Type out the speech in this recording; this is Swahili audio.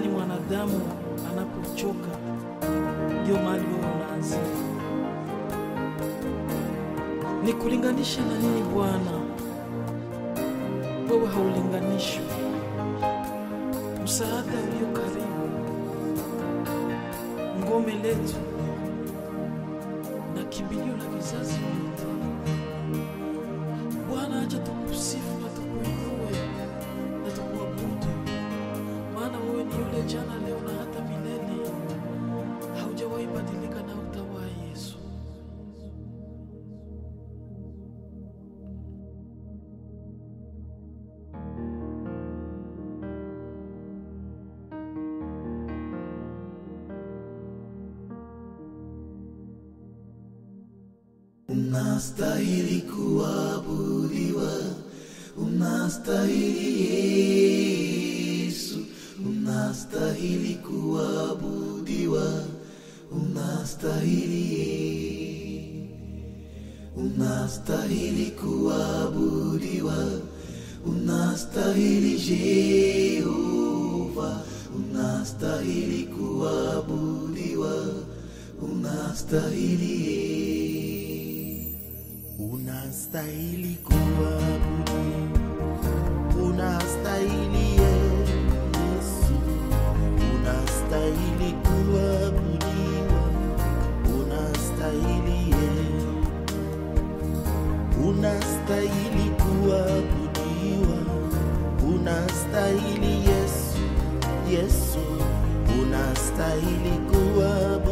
mahali mwanadamu anapochoka ndio mahali wewe unaanzia. Ni kulinganisha na nini Bwana? Wewe haulinganishwi. Msaada ulio karibu, ngome letu na kimbilio la vizazi vyote. Bwana, acha tukusifu na tukuinue na tukuabudu, maana wewe ni yule jana, leo na hata milele. Haujawahi badilika na utawahi, Yesu. Unastahili kuabudiwa, unastahili Yesu, unastahili kuabudiwa, unastahili, unastahili kuabudiwa, unastahili Jehova, unastahili kuabudiwa, unastahili, unastahili kuabudiwa, unastahili Yesu, unastahili kuabudiwa, unastahili Yesu, unastahili kuabudiwa, unastahili Yesu, Yesu, unastahili kuabudiwa.